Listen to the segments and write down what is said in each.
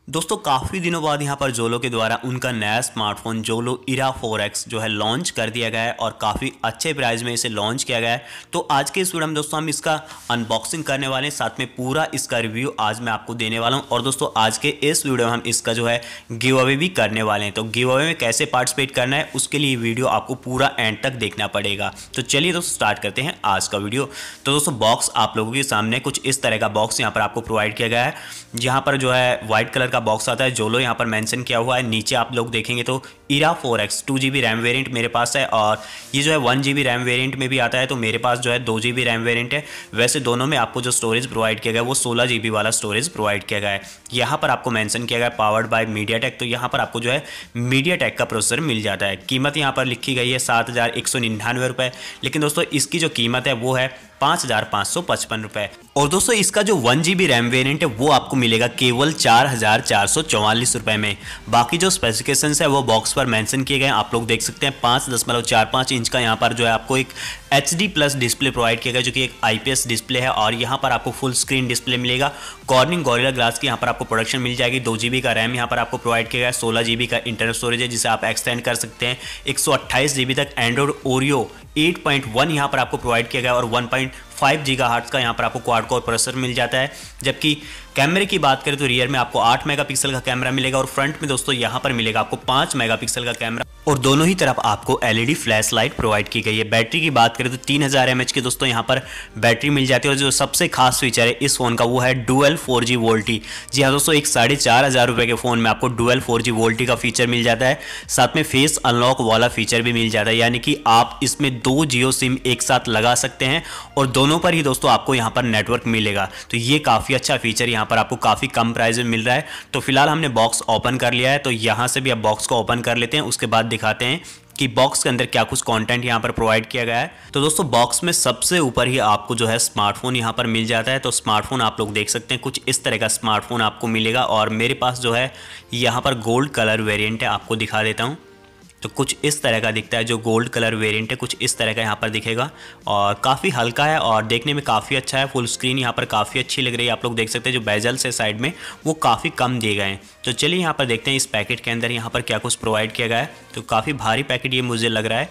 दोस्तों काफ़ी दिनों बाद यहाँ पर जोलो के द्वारा उनका नया स्मार्टफोन जोलो इरा 4X जो है लॉन्च कर दिया गया है और काफ़ी अच्छे प्राइस में इसे लॉन्च किया गया है। तो आज के इस वीडियो में दोस्तों हम इसका अनबॉक्सिंग करने वाले हैं, साथ में पूरा इसका रिव्यू आज मैं आपको देने वाला हूँ। और दोस्तों आज के इस वीडियो में हम इसका जो है गिव अवे भी करने वाले हैं। तो गिव अवे में कैसे पार्टिसिपेट करना है उसके लिए वीडियो आपको पूरा एंड तक देखना पड़ेगा। तो चलिए दोस्तों स्टार्ट करते हैं आज का वीडियो। तो दोस्तों बॉक्स आप लोगों के सामने कुछ इस तरह का बॉक्स यहाँ पर आपको प्रोवाइड किया गया है। यहाँ पर जो है व्हाइट कलर का बॉक्स आता है, जोलो यहाँ पर मेंशन किया हुआ है। नीचे आप लोग देखेंगे तो इरा 4X 2GB रैम वेरिएंट मेरे पास है और ये जो है 1GB रैम वेरिएंट में भी आता है। तो मेरे पास जो है 2GB रैम वेरिएंट है। वैसे दोनों में आपको जो स्टोरेज प्रोवाइड किया गया है वो 16GB वाला स्टोरेज प्रोवाइड किया गया है। यहाँ पर आपको मेंशन किया गया है पावर्ड बाय मीडियाटेक। तो यहाँ पर आपको जो है मीडियाटेक का प्रोसेसर मिल जाता है। कीमत यहाँ पर लिखी गई है 7,199 रुपये, लेकिन दोस्तों इसकी जो कीमत है वो है 5,555 रुपये। और दोस्तों इसका जो 1GB रैम वेरिएंट है वो आपको मिलेगा केवल 4,444 रुपये में। बाकी जो स्पेसिफिकेशंस है वो बॉक्स पर मेंशन किए गए हैं, आप लोग देख सकते हैं। 5.45 इंच का यहाँ पर जो है आपको एक HD प्लस डिस्प्ले प्रोवाइड किया गया जो कि एक IPS डिस्प्ले है और यहाँ पर आपको फुल स्क्रीन डिस्प्ले मिलेगा। कॉर्निंग गोरिल्ला ग्लास की यहाँ पर आपको प्रोडक्शन मिल जाएगी। 2GB का रैम यहाँ पर आपको प्रोवाइड किया गया है। 16GB का इंटरनल स्टोरेज है जिसे आप एक्सटेंड कर सकते हैं। 128GB तक एंड्रॉइड ओरियो 8.1 यहाँ पर आपको प्रोवाइड किया गया और 1.5 गीगाहर्ट्ज़ का यहाँ पर आपको क्वाड कोर प्रोसेसर मिल जाता है। जबकि कैमरे की बात करें तो रियर में आपको 8 मेगापिक्सल का कैमरा मिलेगा और फ्रंट में दोस्तों यहाँ पर मिलेगा आपको 5 मेगापिक्सल का कैमरा और दोनों ही तरफ आपको LED फ्लैश लाइट प्रोवाइड की गई है। बैटरी की बात करें तो 3000 mAh की दोस्तों यहाँ पर बैटरी मिल जाती है। और जो सबसे खास फीचर है इस फोन का वो है डुअल 4G वोल्टी। जी हाँ दोस्तों, एक 4,500 रुपये के फोन में आपको डुअल 4G वोल्टी का फीचर मिल जाता है। साथ में फेस अनलॉक वाला फीचर भी मिल जाता है, यानी कि आप इसमें 2 जियो सिम एक साथ लगा सकते हैं और दोनों पर ही दोस्तों आपको यहाँ पर नेटवर्क मिलेगा। तो ये काफ़ी अच्छा फीचर यहाँ पर आपको काफ़ी कम प्राइस में मिल रहा है। तो फिलहाल हमने बॉक्स ओपन कर लिया है, तो यहाँ से भी अब बॉक्स को ओपन कर लेते हैं। उसके बाद दिखाते हैं कि बॉक्स के अंदर क्या कुछ कंटेंट यहाँ पर प्रोवाइड किया गया है। तो दोस्तों बॉक्स में सबसे ऊपर ही आपको जो है स्मार्टफोन यहाँ पर मिल जाता है। तो स्मार्टफोन आप लोग देख सकते हैं, कुछ इस तरह का स्मार्टफोन आपको मिलेगा और मेरे पास जो है यहाँ पर गोल्ड कलर वेरिएंट है, आपको दिखा देता हूँ। तो कुछ इस तरह का दिखता है, जो गोल्ड कलर वेरिएंट है कुछ इस तरह का यहाँ पर दिखेगा और काफ़ी हल्का है और देखने में काफ़ी अच्छा है। फुल स्क्रीन यहाँ पर काफ़ी अच्छी लग रही है। आप लोग देख सकते हैं जो बेजल्स है साइड में वो काफ़ी कम दिए गए हैं। तो चलिए यहाँ पर देखते हैं इस पैकेट के अंदर यहाँ पर क्या कुछ प्रोवाइड किया गया है। तो काफ़ी भारी पैकेट ये मुझे लग रहा है।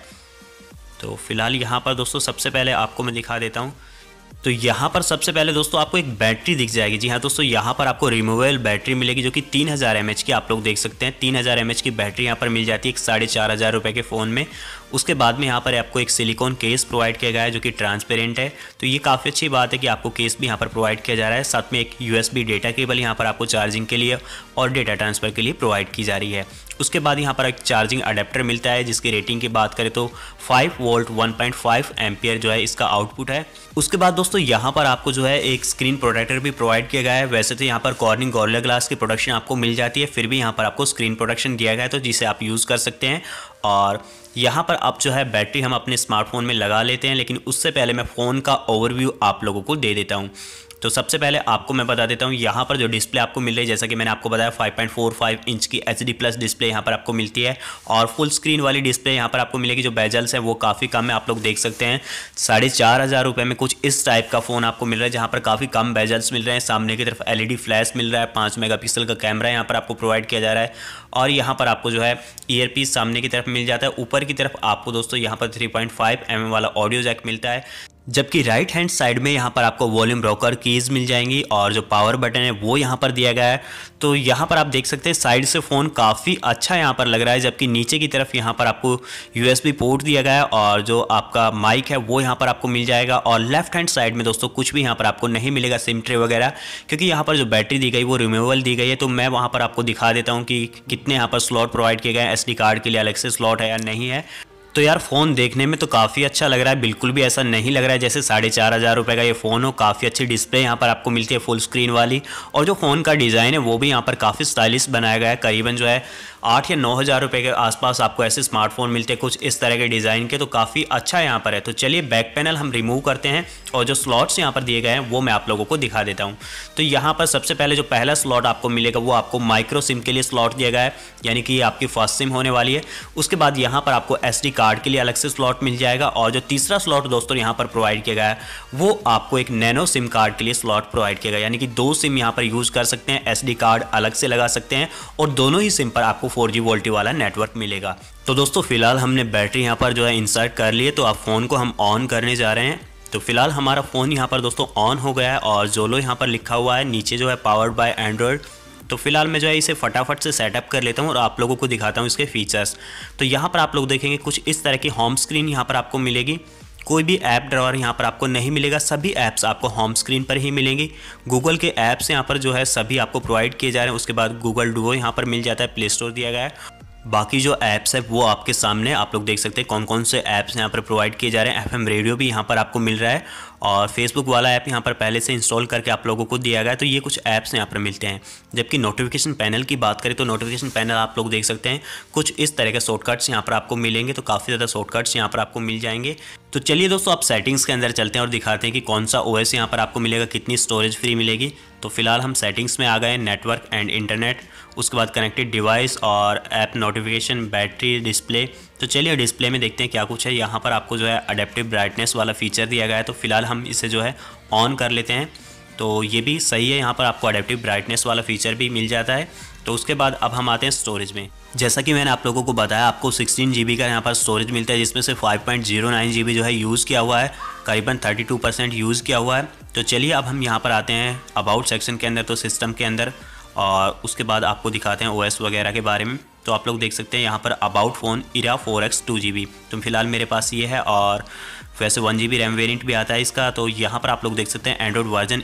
तो फिलहाल यहाँ पर दोस्तों सबसे पहले आपको मैं दिखा देता हूँ। तो यहाँ पर सबसे पहले दोस्तों आपको एक बैटरी दिख जाएगी। जी हाँ दोस्तों, यहाँ पर आपको रिमूवेबल बैटरी मिलेगी जो कि 3000 mAh की, आप लोग देख सकते हैं 3000 mAh की बैटरी यहाँ पर मिल जाती है एक 4,500 रुपये के फ़ोन में। उसके बाद में यहाँ पर आपको एक सिलिकॉन केस प्रोवाइड किया गया है जो कि ट्रांसपेरेंट है। तो ये काफ़ी अच्छी बात है कि आपको केस भी यहाँ पर प्रोवाइड किया जा रहा है। साथ में एक USB डेटा केबल यहाँ पर आपको चार्जिंग के लिए और डेटा ट्रांसफ़र के लिए प्रोवाइड की जा रही है। उसके बाद यहाँ पर एक चार्जिंग अडेप्टर मिलता है जिसकी रेटिंग की बात करें तो 5 वोल्ट 1.5 एम्पियर जो है इसका आउटपुट है। उसके बाद दोस्तों यहाँ पर आपको जो है एक स्क्रीन प्रोटेक्टर भी प्रोवाइड किया गया है। वैसे तो यहाँ पर कॉर्निंग गोरिल्ला ग्लास की प्रोडक्शन आपको मिल जाती है, फिर भी यहाँ पर आपको स्क्रीन प्रोटेक्शन दिया गया है तो जिसे आप यूज़ कर सकते हैं। और यहाँ पर अब जो है बैटरी हम अपने स्मार्टफोन में लगा लेते हैं, लेकिन उससे पहले मैं फ़ोन का ओवरव्यू आप लोगों को दे देता हूँ। तो सबसे पहले आपको मैं बता देता हूँ यहाँ पर जो डिस्प्ले आपको मिल रही है, जैसा कि मैंने आपको बताया 5.45 इंच की HD प्लस डिस्प्ले यहाँ पर आपको मिलती है और फुल स्क्रीन वाली डिस्प्ले यहाँ पर आपको मिलेगी। जो बेजल्स है वो काफ़ी कम है, आप लोग देख सकते हैं 4,500 रुपये में कुछ इस टाइप का फ़ोन आपको मिल रहा है जहाँ पर काफ़ी कम बेजल्स मिल रहे हैं। सामने की तरफ LED फ्लैश मिल रहा है, 5 मेगापिक्सल का कैमरा यहाँ पर आपको प्रोवाइड किया जा रहा है और यहाँ पर आपको जो है ईयरपीस सामने की तरफ मिल जाता है। ऊपर की तरफ आपको दोस्तों यहाँ पर 3.5 mm वाला ऑडियो जैक मिलता है, जबकि राइट हैंड साइड में यहाँ पर आपको वॉल्यूम रॉकर कीज़ मिल जाएंगी और जो पावर बटन है वो यहाँ पर दिया गया है। तो यहाँ पर आप देख सकते हैं साइड से फ़ोन काफ़ी अच्छा यहाँ पर लग रहा है, जबकि नीचे की तरफ यहाँ पर आपको USB पोर्ट दिया गया है और जो आपका माइक है वो यहाँ पर आपको मिल जाएगा। और लेफ्ट हैंड साइड में दोस्तों कुछ भी यहाँ पर आपको नहीं मिलेगा, सिम ट्रे वगैरह, क्योंकि यहाँ पर जो बैटरी दी गई वो रिमूवेबल दी गई है। तो मैं वहाँ पर आपको दिखा देता हूँ कि कितने यहाँ पर स्लॉट प्रोवाइड किए गए हैं, SD कार्ड के लिए अलग से स्लॉट है या नहीं है। तो यार फ़ोन देखने में तो काफ़ी अच्छा लग रहा है, बिल्कुल भी ऐसा नहीं लग रहा है जैसे 4,500 रुपये का ये फ़ोन हो। काफ़ी अच्छी डिस्प्ले यहाँ पर आपको मिलती है फुल स्क्रीन वाली और जो फ़ोन का डिज़ाइन है वो भी यहाँ पर काफ़ी स्टाइलिश बनाया गया है। करीबन जो है 8 या 9 हज़ार रुपये के आसपास आपको ऐसे स्मार्टफोन मिलते हैं कुछ इस तरह के डिज़ाइन के, तो काफ़ी अच्छा यहाँ पर है। तो चलिए बैक पैनल हम रिमूव करते हैं और जो स्लॉट्स यहाँ पर दिए गए हैं वो मैं आप लोगों को दिखा देता हूँ। तो यहाँ पर सबसे पहले जो पहला स्लॉट आपको मिलेगा वो आपको माइक्रो सिम के लिए स्लॉट दिया गया है, यानी कि आपकी फर्स्ट सिम होने वाली है। उसके बाद यहाँ पर आपको SD कार्ड के लिए अलग से स्लॉट मिल जाएगा, और जो तीसरा स्लॉट दोस्तों यहाँ पर प्रोवाइड किया गया है वो आपको एक नैनो सिम कार्ड के लिए स्लॉट प्रोवाइड किया गया, यानी कि 2 सिम यहाँ पर यूज़ कर सकते हैं, SD कार्ड अलग से लगा सकते हैं और दोनों ही सिम पर आपको 4G वोल्टी वाला नेटवर्क मिलेगा। तो दोस्तों फिलहाल हमने बैटरी यहाँ पर जो है इंसर्ट कर ली है, तो अब फ़ोन को हम ऑन करने जा रहे हैं। तो फिलहाल हमारा फ़ोन यहाँ पर दोस्तों ऑन हो गया है और जोलो यहाँ पर लिखा हुआ है, नीचे जो है पावर्ड बाय एंड्रॉयड। तो फिलहाल मैं जो है इसे फटाफट से सेटअप कर लेता हूँ और आप लोगों को दिखाता हूँ इसके फीचर्स। तो यहाँ पर आप लोग देखेंगे कुछ इस तरह की होम स्क्रीन यहाँ पर आपको मिलेगी। कोई भी ऐप ड्रॉअर यहाँ पर आपको नहीं मिलेगा, सभी ऐप्स आपको होम स्क्रीन पर ही मिलेंगी। गूगल के ऐप्स यहाँ पर जो है सभी आपको प्रोवाइड किए जा रहे हैं। उसके बाद गूगल डुओ यहाँ पर मिल जाता है, प्ले स्टोर दिया गया है। बाकी जो ऐप्स है वो आपके सामने आप लोग देख सकते हैं कौन कौन से ऐप्स यहाँ पर प्रोवाइड किए जा रहे हैं। FM रेडियो भी यहाँ पर आपको मिल रहा है और फेसबुक वाला ऐप यहाँ पर पहले से इंस्टॉल करके आप लोगों को दिया गया है। तो ये कुछ ऐप्स यहाँ पर मिलते हैं। जबकि नोटिफिकेशन पैनल की बात करें तो नोटिफिकेशन पैनल आप लोग देख सकते हैं कुछ इस तरह के शॉर्टकट्स यहाँ पर आपको मिलेंगे। तो काफ़ी ज़्यादा शॉर्टकट्स यहाँ पर आपको मिल जाएंगे। तो चलिए दोस्तों आप सेटिंग्स के अंदर चलते हैं और दिखाते हैं कि कौन सा OS यहाँ पर आपको मिलेगा, कितनी स्टोरेज फ्री मिलेगी। तो फिलहाल हम सेटिंग्स में आ गए, नेटवर्क एंड इंटरनेट, उसके बाद कनेक्टेड डिवाइस और ऐप नोटिफिकेशन, बैटरी, डिस्प्ले। तो चलिए डिस्प्ले में देखते हैं क्या कुछ है। यहाँ पर आपको जो है अडेप्टिव ब्राइटनेस वाला फीचर दिया गया है, तो फिलहाल हम इसे जो है ऑन कर लेते हैं। तो ये भी सही है, यहाँ पर आपको अडेप्टिव ब्राइटनेस वाला फीचर भी मिल जाता है। तो उसके बाद अब हम आते हैं स्टोरेज में। जैसा कि मैंने आप लोगों को बताया आपको 16 GB का यहाँ पर स्टोरेज मिलता है, जिसमें से 5.09 GB जो है यूज़ किया हुआ है, करीबन 32% यूज़ किया हुआ है। तो चलिए अब हम यहाँ पर आते हैं अबाउट सेक्शन के अंदर, तो सिस्टम के अंदर, और उसके बाद आपको दिखाते हैं OS वगैरह के बारे में। तो आप लोग देख सकते हैं यहाँ पर about phone IRA 4X 2GB, तो फिलहाल मेरे पास ये है, और वैसे 1GB रैम वेरिएंट भी आता है इसका। तो यहाँ पर आप लोग देख सकते हैं एंड्रॉइड वर्जन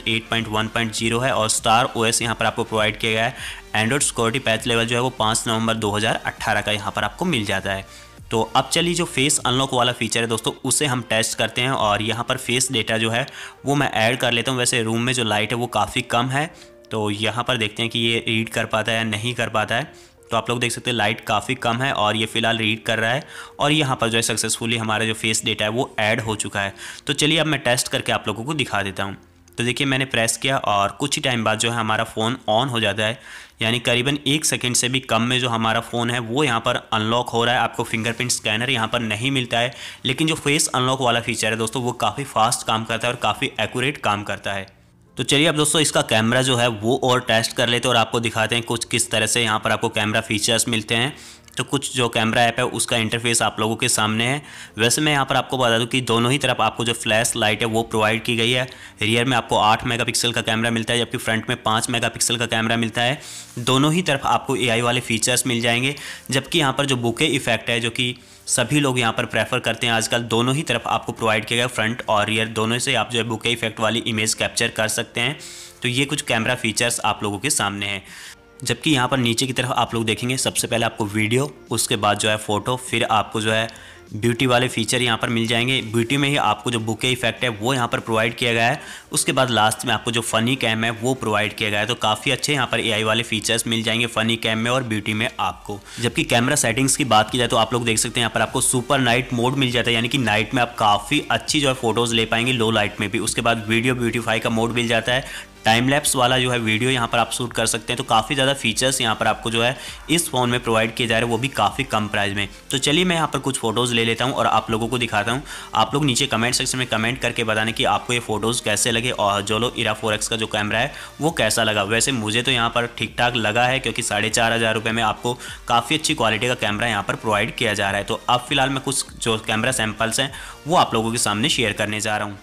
8.1.0 है और स्टार OS यहाँ पर आपको प्रोवाइड किया गया है। एंड्रॉइड सिक्योरिटी पैच लेवल जो है वो 5 नवंबर 2018 का यहाँ पर आपको मिल जाता है। तो अब चलिए जो फेस अनलॉक वाला फीचर है दोस्तों उसे हम टेस्ट करते हैं, और यहाँ पर फेस डेटा जो है वो मैं ऐड कर लेता हूँ। वैसे रूम में जो लाइट है वो काफ़ी कम है, तो यहाँ पर देखते हैं कि ये रीड कर पाता है या नहीं कर पाता है। तो आप लोग देख सकते हैं लाइट काफ़ी कम है और ये फ़िलहाल रीड कर रहा है, और यहाँ पर जो है सक्सेसफुली हमारा जो फेस डेटा है वो ऐड हो चुका है। तो चलिए अब मैं टेस्ट करके आप लोगों को दिखा देता हूँ। तो देखिए मैंने प्रेस किया और कुछ ही टाइम बाद जो है हमारा फ़ोन ऑन हो जाता है, यानी करीबन 1 सेकंड से भी कम में जो हमारा फ़ोन है वो यहाँ पर अनलॉक हो रहा है। आपको फिंगरप्रिंट स्कैनर यहाँ पर नहीं मिलता है, लेकिन जो फेस अनलॉक वाला फीचर है दोस्तों वो काफ़ी फास्ट काम करता है और काफ़ी एक्यूरेट काम करता है। तो चलिए अब दोस्तों इसका कैमरा जो है वो और टेस्ट कर लेते हैं और आपको दिखाते हैं कुछ किस तरह से यहाँ पर आपको कैमरा फीचर्स मिलते हैं। तो कुछ जो कैमरा ऐप है उसका इंटरफेस आप लोगों के सामने है। वैसे मैं यहाँ पर आपको बता दूँ कि दोनों ही तरफ आपको जो फ्लैश लाइट है वो प्रोवाइड की गई है। रियर में आपको 8 मेगापिक्सल का कैमरा मिलता है, जबकि फ्रंट में 5 मेगापिक्सल का कैमरा मिलता है। दोनों ही तरफ आपको AI वाले फीचर्स मिल जाएंगे। जबकि यहाँ पर जो बुके इफेक्ट है, जो कि सभी लोग यहाँ पर प्रेफर करते हैं आजकल, दोनों ही तरफ आपको प्रोवाइड किया गया, फ्रंट और रियर दोनों से आप जो है बुके इफेक्ट वाली इमेज कैप्चर कर सकते हैं। तो ये कुछ कैमरा फीचर्स आप लोगों के सामने हैं। जबकि यहाँ पर नीचे की तरफ आप लोग देखेंगे सबसे पहले आपको वीडियो, उसके बाद जो है फ़ोटो, फिर आपको जो है ब्यूटी वाले फीचर यहाँ पर मिल जाएंगे। ब्यूटी में ही आपको जो बुके इफेक्ट है वो यहाँ पर प्रोवाइड किया गया है। उसके बाद लास्ट में आपको जो फ़नी कैम है वो प्रोवाइड किया गया है। तो काफ़ी अच्छे यहाँ पर AI वाले फीचर्स मिल जाएंगे फ़नी कैम में और ब्यूटी में आपको। जबकि कैमरा सेटिंग्स की बात की जाए तो आप लोग देख सकते हैं यहाँ पर आपको सुपर नाइट मोड मिल जाता है, यानी कि नाइट में आप काफ़ी अच्छी जो है फ़ोटोज़ ले पाएंगे लो लाइट में भी। उसके बाद वीडियो ब्यूटीफाई का मोड मिल जाता है, टाइम लैप्स वाला जो है वीडियो यहाँ पर आप शूट कर सकते हैं। तो काफ़ी ज़्यादा फीचर्स यहाँ पर आपको जो है इस फ़ोन में प्रोवाइड किए जा रहे हैं, वो भी काफ़ी कम प्राइस में। तो चलिए मैं यहाँ पर कुछ फ़ोटोज़ ले लेता हूँ और आप लोगों को दिखाता हूँ। आप लोग नीचे कमेंट सेक्शन में कमेंट करके बताने कि आपको ये फ़ोटोज़ कैसे लगे और जोलो IRA 4X का जो कैमरा है वो कैसा लगा। वैसे मुझे तो यहाँ पर ठीक ठाक लगा है, क्योंकि 4,500 रुपये में आपको काफ़ी अच्छी क्वालिटी का कैमरा यहाँ पर प्रोवाइड किया जा रहा है। तो अब फिलहाल मैं कुछ जो कैमरा सैम्पल्स हैं वो आप लोगों के सामने शेयर करने जा रहा हूँ।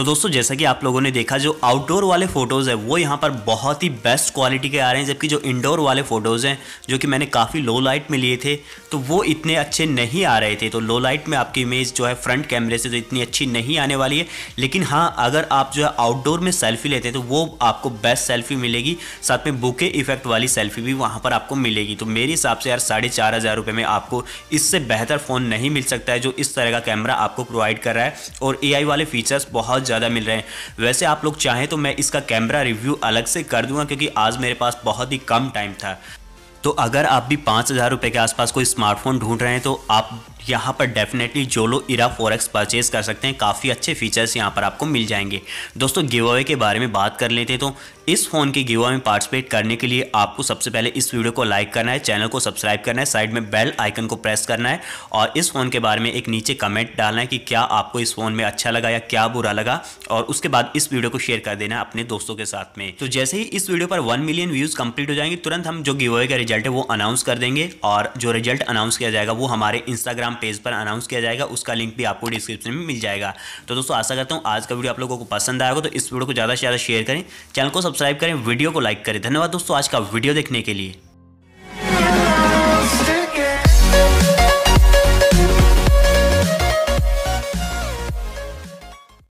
तो दोस्तों जैसा कि आप लोगों ने देखा, जो आउटडोर वाले फ़ोटोज़ है वो यहाँ पर बहुत ही बेस्ट क्वालिटी के आ रहे हैं, जबकि जो इंडोर वाले फ़ोटोज़ हैं जो कि मैंने काफ़ी लो लाइट में लिए थे तो वो इतने अच्छे नहीं आ रहे थे। तो लो लाइट में आपकी इमेज जो है फ्रंट कैमरे से तो इतनी अच्छी नहीं आने वाली है, लेकिन हाँ अगर आप जो है आउटडोर में सेल्फी लेते हैं तो वो आपको बेस्ट सेल्फी मिलेगी, साथ में बुके इफेक्ट वाली सेल्फी भी वहाँ पर आपको मिलेगी। तो मेरे हिसाब से यार 4,500 रुपये में आपको इससे बेहतर फ़ोन नहीं मिल सकता है जो इस तरह का कैमरा आपको प्रोवाइड कर रहा है, और AI वाले फीचर्स बहुत ज़्यादा मिल रहे हैं। वैसे आप लोग चाहें तो मैं इसका कैमरा रिव्यू अलग से कर दूंगा, क्योंकि आज मेरे पास बहुत ही कम टाइम था। तो अगर आप भी 5,000 रुपये के आसपास कोई स्मार्टफोन ढूंढ रहे हैं तो आप यहाँ पर डेफिनेटली जोलो इरा 4X परचेज कर सकते हैं। काफ़ी अच्छे फीचर्स यहाँ पर आपको मिल जाएंगे। दोस्तों गिव अवे के बारे में बात कर लेते हैं। तो इस फ़ोन के गिव अवे में पार्टिसिपेट करने के लिए आपको सबसे पहले इस वीडियो को लाइक करना है, चैनल को सब्सक्राइब करना है, साइड में बेल आइकन को प्रेस करना है, और इस फ़ोन के बारे में एक नीचे कमेंट डालना है कि क्या आपको इस फ़ोन में अच्छा लगा या क्या बुरा लगा, और उसके बाद इस वीडियो को शेयर कर देना है अपने दोस्तों के साथ में। तो जैसे ही इस वीडियो पर 1 मिलियन व्यूज़ कंप्लीट हो जाएंगे, तुरंत हम जो गिव अवे का रिजल्ट है वो अनाउंस कर देंगे, और जो रिजल्ट अनाउंस किया जाएगा वो हमारे इंस्टाग्राम पेज पर अनाउंस किया जाएगा। उसका लिंक भी आपको डिस्क्रिप्शन में मिल जाएगा। तो दोस्तों आशा करता हूँ आज का वीडियो आप लोगों को पसंद आएगा, तो इस वीडियो को ज़्यादा से ज़्यादा शेयर करें, चैनल को सब्सक्राइब करें, वीडियो को लाइक करें। धन्यवाद दोस्तों आज का वीडियो देखने के लिए।